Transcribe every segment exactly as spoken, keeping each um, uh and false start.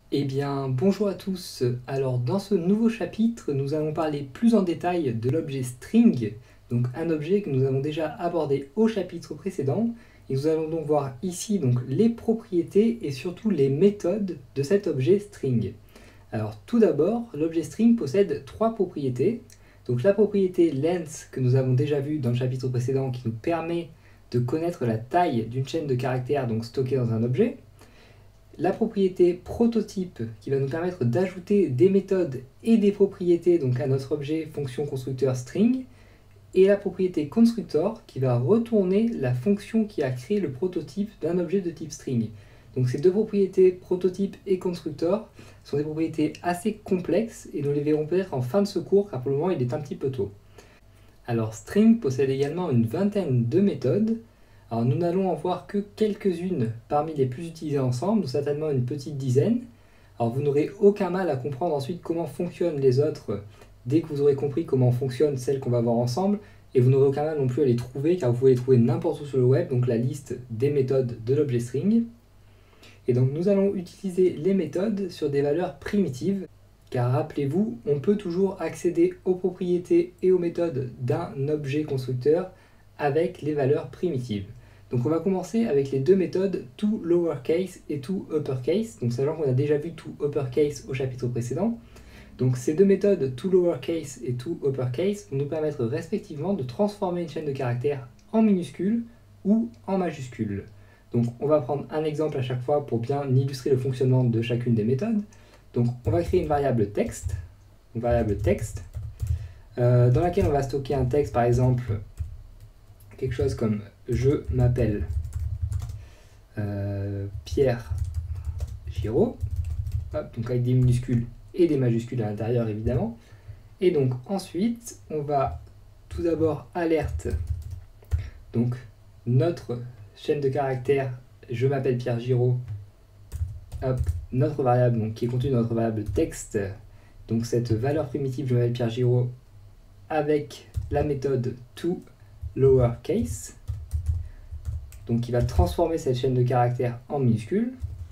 Eh bien, bonjour à tous. Alors, dans ce nouveau chapitre, nous allons parler plus en détail de l'objet string, donc un objet que nous avons déjà abordé au chapitre précédent. Et nous allons donc voir ici donc, les propriétés et surtout les méthodes de cet objet string. Alors, tout d'abord, l'objet string possède trois propriétés. Donc, la propriété length que nous avons déjà vue dans le chapitre précédent qui nous permet de connaître la taille d'une chaîne de caractères donc stockée dans un objet. La propriété prototype qui va nous permettre d'ajouter des méthodes et des propriétés donc à notre objet fonction constructeur string, et la propriété constructor qui va retourner la fonction qui a créé le prototype d'un objet de type string. Donc ces deux propriétés prototype et constructor sont des propriétés assez complexes et nous les verrons peut-être en fin de ce cours car pour le moment il est un petit peu tôt. Alors string possède également une vingtaine de méthodes. Alors nous n'allons en voir que quelques-unes parmi les plus utilisées ensemble, certainement une petite dizaine. Alors vous n'aurez aucun mal à comprendre ensuite comment fonctionnent les autres dès que vous aurez compris comment fonctionnent celles qu'on va voir ensemble, et vous n'aurez aucun mal non plus à les trouver car vous pouvez les trouver n'importe où sur le web, donc la liste des méthodes de l'objet string. Et donc nous allons utiliser les méthodes sur des valeurs primitives, car rappelez-vous, on peut toujours accéder aux propriétés et aux méthodes d'un objet constructeur avec les valeurs primitives. Donc on va commencer avec les deux méthodes toLowerCase et toUpperCase, donc sachant qu'on a déjà vu toUpperCase au chapitre précédent. Donc ces deux méthodes toLowerCase et toUpperCase vont nous permettre respectivement de transformer une chaîne de caractères en minuscules ou en majuscules. Donc on va prendre un exemple à chaque fois pour bien illustrer le fonctionnement de chacune des méthodes. Donc on va créer une variable texte, une variable texte, euh, dans laquelle on va stocker un texte, par exemple quelque chose comme je m'appelle euh, Pierre Giraud, hop, donc avec des minuscules et des majuscules à l'intérieur évidemment. Et donc ensuite on va tout d'abord alerte donc notre chaîne de caractères je m'appelle Pierre Giraud, hop, notre variable donc, qui est contenue dans notre variable texte, donc cette valeur primitive je m'appelle Pierre Giraud avec la méthode toLowerCase, donc qui va transformer cette chaîne de caractères en minuscules.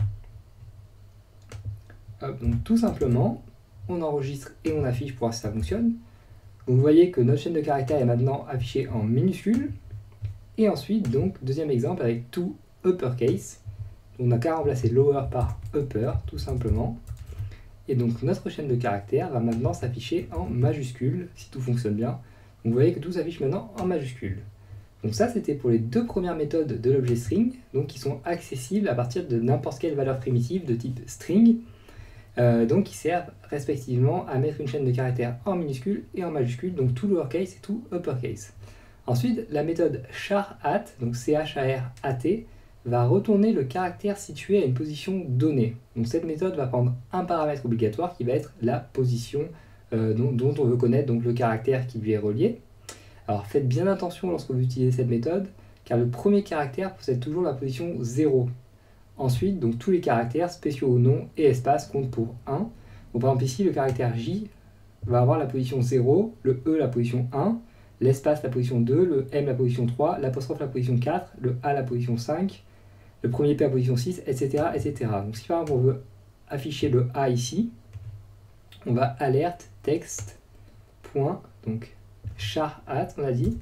Hop, donc tout simplement, on enregistre et on affiche pour voir si ça fonctionne. Donc vous voyez que notre chaîne de caractères est maintenant affichée en minuscules. Et ensuite, donc, deuxième exemple avec toUpperCase. On n'a qu'à remplacer lower par upper, tout simplement. Et donc notre chaîne de caractères va maintenant s'afficher en majuscules, si tout fonctionne bien. Donc vous voyez que tout s'affiche maintenant en majuscules. Donc ça, c'était pour les deux premières méthodes de l'objet string, donc qui sont accessibles à partir de n'importe quelle valeur primitive de type string, euh, donc qui servent respectivement à mettre une chaîne de caractères en minuscules et en majuscules, donc toLowerCase et toUpperCase. Ensuite, la méthode char_at, donc C H A R A T, va retourner le caractère situé à une position donnée. Donc cette méthode va prendre un paramètre obligatoire qui va être la position euh, dont, dont on veut connaître donc le caractère qui lui est relié. Alors faites bien attention lorsque vous utilisez cette méthode, car le premier caractère possède toujours la position zéro. Ensuite, donc tous les caractères, spéciaux ou non, et espace comptent pour un. Donc, par exemple ici, le caractère J va avoir la position zéro, le E la position un, l'espace la position deux, le M la position trois, l'apostrophe la position quatre, le A la position cinq, le premier P la position six, et cetera, et cetera. Donc si par exemple on veut afficher le A ici, on va alerte texte point, donc char_at, on a dit,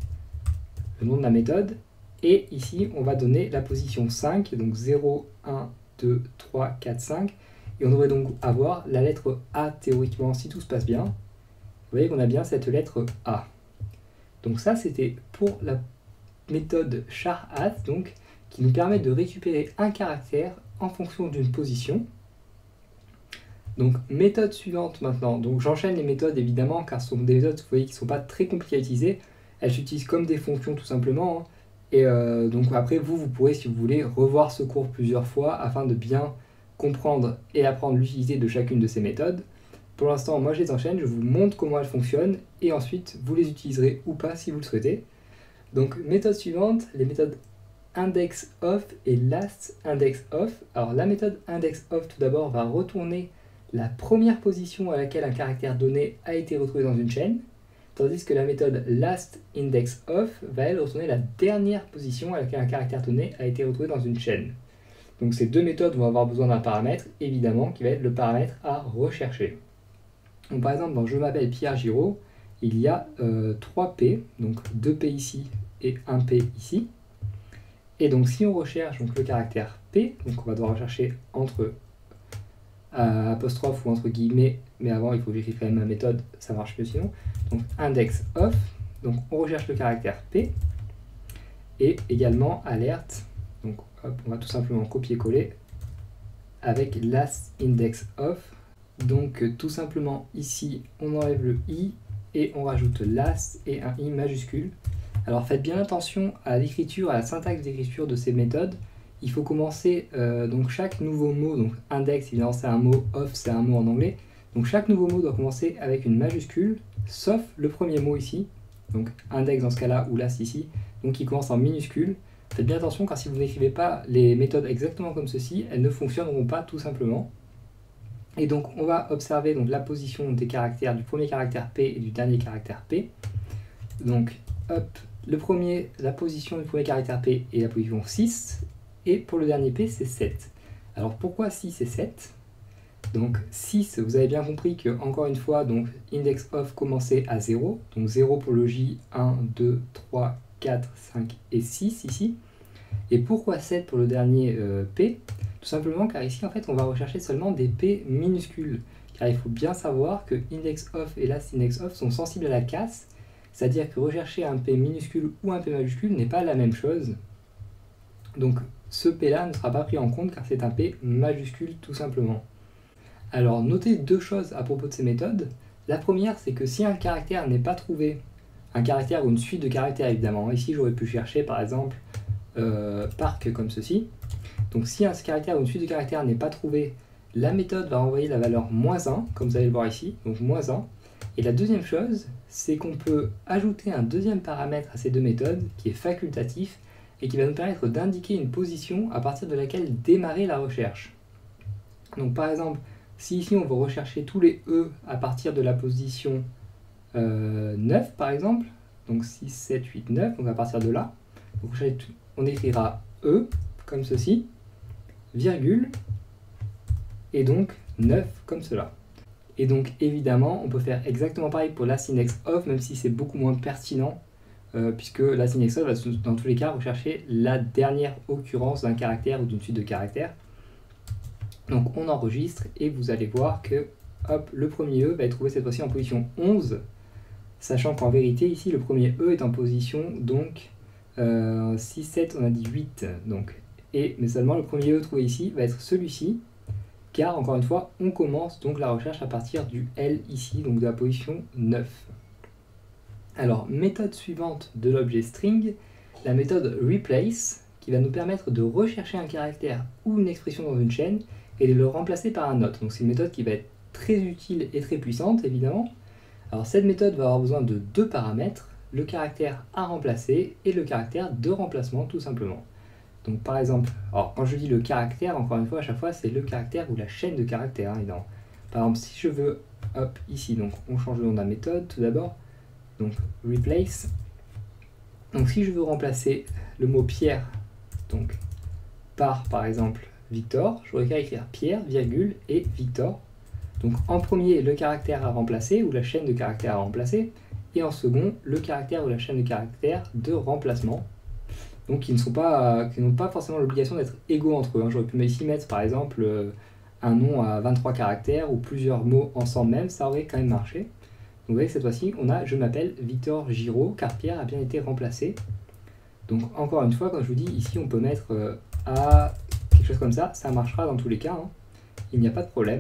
le nom de la méthode, et ici on va donner la position cinq, donc zéro, un, deux, trois, quatre, cinq, et on devrait donc avoir la lettre A théoriquement si tout se passe bien. Vous voyez qu'on a bien cette lettre A. Donc ça c'était pour la méthode char_at, donc qui nous permet de récupérer un caractère en fonction d'une position. Donc méthode suivante maintenant, donc j'enchaîne les méthodes évidemment car ce sont des méthodes vous voyez, qui ne sont pas très compliquées à utiliser, elles s'utilisent comme des fonctions tout simplement, hein. Et euh, donc après vous, vous pourrez si vous voulez revoir ce cours plusieurs fois afin de bien comprendre et apprendre l'utilité de chacune de ces méthodes. Pour l'instant moi je les enchaîne, je vous montre comment elles fonctionnent et ensuite vous les utiliserez ou pas si vous le souhaitez. Donc méthode suivante, les méthodes indexOf et lastIndexOf. Alors la méthode indexOf tout d'abord va retourner la première position à laquelle un caractère donné a été retrouvé dans une chaîne, tandis que la méthode lastIndexOf va elle retourner la dernière position à laquelle un caractère donné a été retrouvé dans une chaîne. Donc ces deux méthodes vont avoir besoin d'un paramètre, évidemment, qui va être le paramètre à rechercher. Donc par exemple, dans je m'appelle Pierre Giraud, il y a euh, trois P, donc deux P ici et un P ici. Et donc si on recherche donc, le caractère P, donc on va devoir rechercher entre euh, apostrophe ou entre guillemets, mais avant il faut que j'écrive quand même ma méthode, ça marche mieux sinon. Donc index of, donc on recherche le caractère P, et également alerte, donc hop, on va tout simplement copier-coller avec last index of. Donc tout simplement ici on enlève le i et on rajoute last et un i majuscule. Alors faites bien attention à l'écriture, à la syntaxe d'écriture de ces méthodes. Il faut commencer euh, donc chaque nouveau mot, donc index évidemment c'est un mot, off c'est un mot en anglais. Donc chaque nouveau mot doit commencer avec une majuscule, sauf le premier mot ici, donc index dans ce cas-là ou last ici, donc qui commence en minuscule. Faites bien attention car si vous n'écrivez pas les méthodes exactement comme ceci, elles ne fonctionneront pas tout simplement. Et donc on va observer donc, la position des caractères du premier caractère P et du dernier caractère P. Donc hop, le premier, la position du premier caractère P est la position six, et pour le dernier P c'est sept. Alors pourquoi six et sept? Donc six, vous avez bien compris que, encore une fois, donc index of commençait à zéro, donc zéro pour le J, un, deux, trois, quatre, cinq et six ici. Et pourquoi sept pour le dernier euh, P? Tout simplement car ici en fait on va rechercher seulement des P minuscules, car il faut bien savoir que index of et last index of sont sensibles à la casse, c'est-à-dire que rechercher un P minuscule ou un P majuscule n'est pas la même chose. Donc ce P là ne sera pas pris en compte car c'est un P majuscule tout simplement. Alors notez deux choses à propos de ces méthodes. La première c'est que si un caractère n'est pas trouvé, un caractère ou une suite de caractères évidemment, ici j'aurais pu chercher par exemple euh, parc comme ceci. Donc si un caractère ou une suite de caractères n'est pas trouvé, la méthode va envoyer la valeur moins un, comme vous allez le voir ici, donc moins un. Et la deuxième chose, c'est qu'on peut ajouter un deuxième paramètre à ces deux méthodes, qui est facultatif, et qui va nous permettre d'indiquer une position à partir de laquelle démarrer la recherche. Donc par exemple, si ici on veut rechercher tous les E à partir de la position euh, neuf par exemple, donc six, sept, huit, neuf, donc à partir de là, donc on écrira E, comme ceci, virgule, et donc neuf comme cela. Et donc évidemment, on peut faire exactement pareil pour last index of, même si c'est beaucoup moins pertinent, euh, puisque last index of va dans tous les cas rechercher la dernière occurrence d'un caractère ou d'une suite de caractères. Donc on enregistre et vous allez voir que hop, le premier E va être trouvé cette fois-ci en position onze, sachant qu'en vérité ici le premier E est en position donc euh, six, sept, on a dit huit, donc, et, mais seulement le premier E trouvé ici va être celui-ci, car encore une fois on commence donc la recherche à partir du L ici, donc de la position neuf. Alors méthode suivante de l'objet string, la méthode replace, qui va nous permettre de rechercher un caractère ou une expression dans une chaîne et de le remplacer par un autre. Donc c'est une méthode qui va être très utile et très puissante évidemment. Alors cette méthode va avoir besoin de deux paramètres, le caractère à remplacer et le caractère de remplacement tout simplement. Donc par exemple, alors quand je dis le caractère, encore une fois, à chaque fois, c'est le caractère ou la chaîne de caractères, hein, évidemment. Par exemple, si je veux, hop, ici, donc on change le nom de la méthode tout d'abord, donc replace. Donc si je veux remplacer le mot Pierre, donc par, par exemple, Victor, j'aurais qu'à écrire Pierre, virgule, et Victor. Donc en premier, le caractère à remplacer, ou la chaîne de caractères à remplacer, et en second, le caractère ou la chaîne de caractères de remplacement. Donc qui ne sont pas, qui n'ont pas forcément l'obligation d'être égaux entre eux. J'aurais pu ici mettre par exemple euh, un nom à vingt-trois caractères ou plusieurs mots ensemble même, ça aurait quand même marché. Donc vous voyez que cette fois-ci, on a « Je m'appelle Victor Giraud » car Pierre a bien été remplacé. Donc encore une fois, quand je vous dis, ici on peut mettre euh, à quelque chose comme ça, ça marchera dans tous les cas, hein. Il n'y a pas de problème.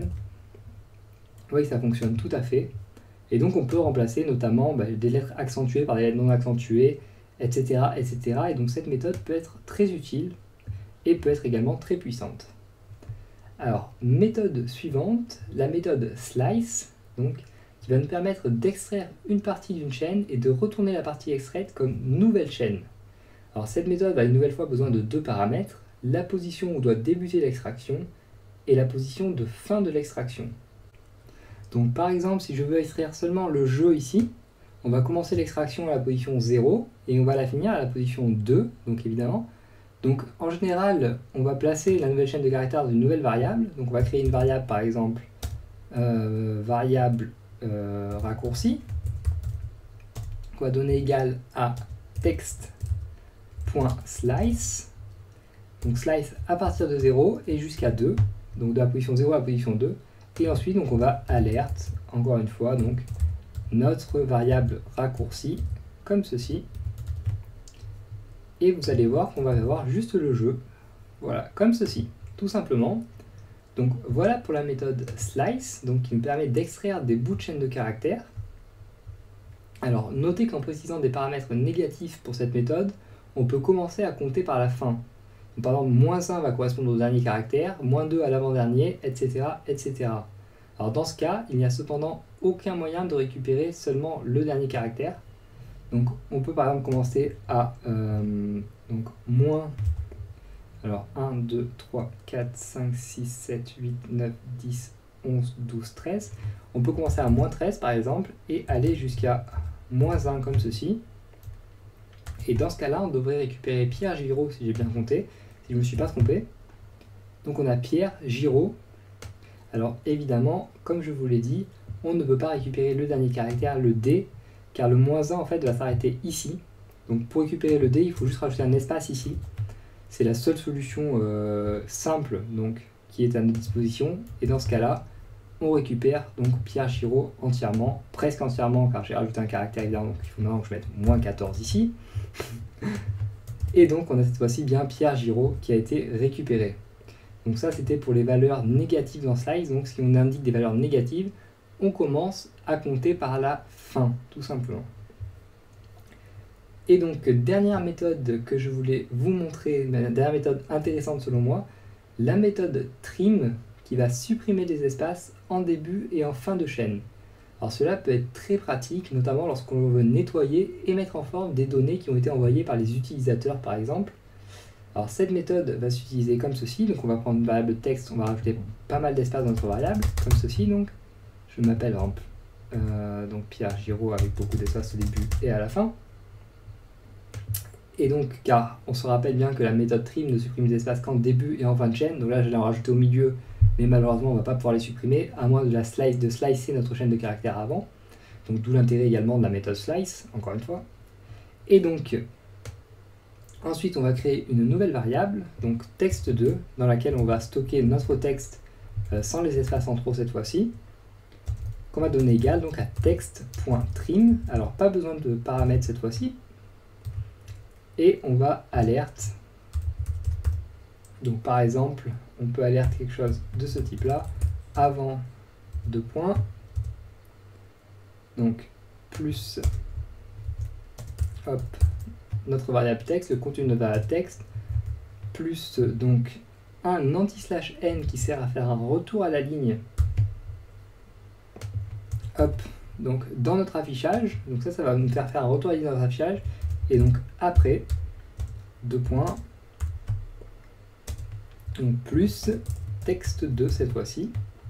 Vous voyez que ça fonctionne tout à fait. Et donc on peut remplacer notamment bah, des lettres accentuées par des lettres non accentuées, et cetera, et cetera. Et donc cette méthode peut être très utile et peut être également très puissante. Alors, méthode suivante, la méthode slice, donc, qui va nous permettre d'extraire une partie d'une chaîne et de retourner la partie extraite comme nouvelle chaîne. Alors cette méthode a une nouvelle fois besoin de deux paramètres, la position où doit débuter l'extraction et la position de fin de l'extraction. Donc par exemple, si je veux extraire seulement le jeu ici, on va commencer l'extraction à la position zéro et on va la finir à la position deux, donc évidemment. Donc en général, on va placer la nouvelle chaîne de caractères dans une nouvelle variable. Donc on va créer une variable par exemple, euh, variable euh, raccourci, qu'on va donner égal à text.slice. Donc slice à partir de zéro et jusqu'à deux. Donc de la position zéro à la position deux. Et ensuite donc on va alerte, encore une fois, donc notre variable raccourci, comme ceci. Et vous allez voir qu'on va avoir juste le jeu, voilà, comme ceci, tout simplement. Donc voilà pour la méthode slice, donc qui nous permet d'extraire des bouts de chaîne de caractères. Alors notez qu'en précisant des paramètres négatifs pour cette méthode, on peut commencer à compter par la fin. Donc, par exemple, moins un va correspondre au dernier caractère, moins deux à l'avant-dernier, et cetera, et cetera. Alors dans ce cas, il n'y a cependant aucun moyen de récupérer seulement le dernier caractère. Donc on peut par exemple commencer à euh, donc, moins alors un, deux, trois, quatre, cinq, six, sept, huit, neuf, dix, onze, douze, treize. On peut commencer à moins treize par exemple et aller jusqu'à moins un comme ceci. Et dans ce cas-là, on devrait récupérer Pierre Giraud si j'ai bien compté, si je ne me suis pas trompé. Donc on a Pierre Giraud. Alors évidemment, comme je vous l'ai dit, on ne peut pas récupérer le dernier caractère, le D, car le moins un en fait va s'arrêter ici. Donc pour récupérer le D, il faut juste rajouter un espace ici. C'est la seule solution euh, simple donc, qui est à notre disposition. Et dans ce cas-là, on récupère donc Pierre Giraud entièrement, presque entièrement, car j'ai rajouté un caractère évidemment, donc il faut maintenant que je mette moins quatorze ici. Et donc on a cette fois-ci bien Pierre Giraud qui a été récupéré. Donc ça c'était pour les valeurs négatives dans Slice. Donc si on indique des valeurs négatives, on commence à compter par la fin, tout simplement. Et donc dernière méthode que je voulais vous montrer, la dernière méthode intéressante selon moi, la méthode trim qui va supprimer des espaces en début et en fin de chaîne. Alors cela peut être très pratique, notamment lorsqu'on veut nettoyer et mettre en forme des données qui ont été envoyées par les utilisateurs par exemple. Alors cette méthode va s'utiliser comme ceci, donc on va prendre une variable texte, on va rajouter pas mal d'espace dans notre variable, comme ceci donc. Je m'appelle par exemple euh, donc Pierre Giraud avec beaucoup d'espace au début et à la fin. Et donc, car on se rappelle bien que la méthode trim ne supprime des espaces qu'en début et en fin de chaîne, donc là je l'ai en rajouté au milieu, mais malheureusement on ne va pas pouvoir les supprimer, à moins de la slice, de slicer notre chaîne de caractères avant. Donc d'où l'intérêt également de la méthode slice, encore une fois. Et donc, ensuite on va créer une nouvelle variable, donc texte deux, dans laquelle on va stocker notre texte euh, sans les espaces en trop cette fois-ci, qu'on va donner égal donc à text.trim. Alors pas besoin de paramètres cette fois-ci. Et on va alerte. Donc par exemple, on peut alerter quelque chose de ce type-là, avant deux points, donc plus hop, notre variable texte, le contenu de notre variable texte, plus donc un anti-slash n qui sert à faire un retour à la ligne, hop, donc dans notre affichage, donc ça, ça va nous faire faire un retour à la ligne dans notre affichage. Et donc après, deux points, donc plus texte deux cette fois-ci.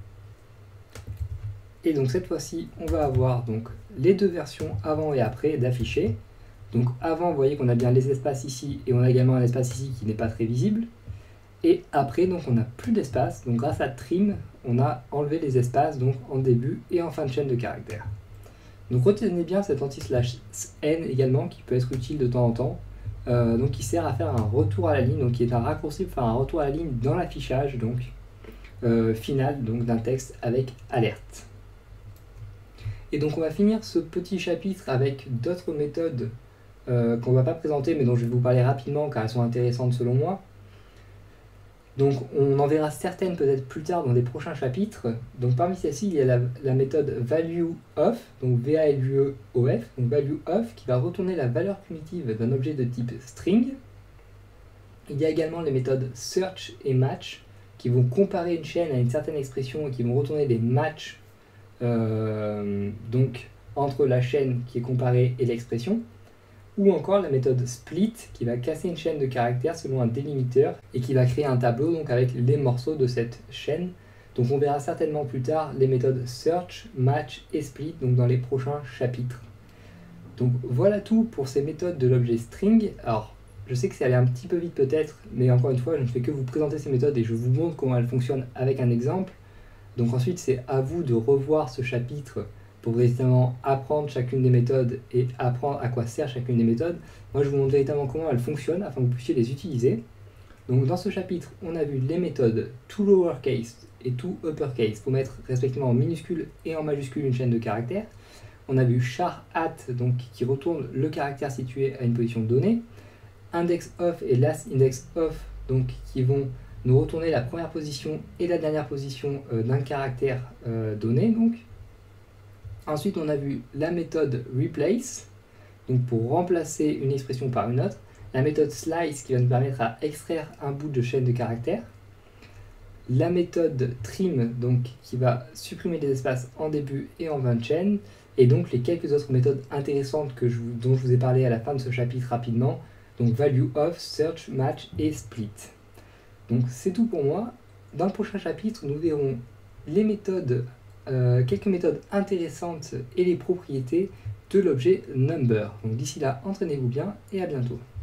Et donc cette fois-ci, on va avoir donc les deux versions avant et après d'afficher. Donc avant, vous voyez qu'on a bien les espaces ici et on a également un espace ici qui n'est pas très visible. Et après, donc on n'a plus d'espace. Donc grâce à trim, on a enlevé les espaces donc en début et en fin de chaîne de caractères. Donc retenez bien cet anti-slash n également qui peut être utile de temps en temps, euh, donc qui sert à faire un retour à la ligne, donc qui est un raccourci pour faire un retour à la ligne dans l'affichage donc euh, final donc d'un texte avec alerte. Et donc on va finir ce petit chapitre avec d'autres méthodes euh, qu'on ne va pas présenter mais dont je vais vous parler rapidement car elles sont intéressantes selon moi. Donc on en verra certaines peut-être plus tard dans des prochains chapitres. Donc parmi celles-ci, il y a la, la méthode valueOf, donc V A L U E O F, donc valueOf qui va retourner la valeur primitive d'un objet de type string. Il y a également les méthodes search et match qui vont comparer une chaîne à une certaine expression et qui vont retourner des matchs euh, donc entre la chaîne qui est comparée et l'expression. Ou encore la méthode split qui va casser une chaîne de caractères selon un délimiteur et qui va créer un tableau donc avec les morceaux de cette chaîne. Donc on verra certainement plus tard les méthodes search, match et split donc dans les prochains chapitres. Donc voilà tout pour ces méthodes de l'objet string. Alors Je sais que c'est allé un petit peu vite peut-être, mais encore une fois, je ne fais que vous présenter ces méthodes et je vous montre comment elles fonctionnent avec un exemple. Donc ensuite, c'est à vous de revoir ce chapitre pour véritablement apprendre chacune des méthodes et apprendre à quoi sert chacune des méthodes. Moi, je vous montre véritablement comment elles fonctionnent afin que vous puissiez les utiliser. Donc dans ce chapitre, on a vu les méthodes to lowercase et to uppercase pour mettre respectivement en minuscule et en majuscule une chaîne de caractères. On a vu char at, donc qui retourne le caractère situé à une position donnée. Index of et last index of, donc qui vont nous retourner la première position et la dernière position euh, d'un caractère euh, donné. Donc. Ensuite, on a vu la méthode replace, donc pour remplacer une expression par une autre. La méthode slice qui va nous permettre à extraire un bout de chaîne de caractères. La méthode trim, donc qui va supprimer des espaces en début et en fin de chaîne. Et donc les quelques autres méthodes intéressantes que je, dont je vous ai parlé à la fin de ce chapitre rapidement. Donc value of, search, match et split. Donc c'est tout pour moi. Dans le prochain chapitre, nous verrons les méthodes, euh, quelques méthodes intéressantes et les propriétés de l'objet number. Donc d'ici là, entraînez-vous bien et à bientôt.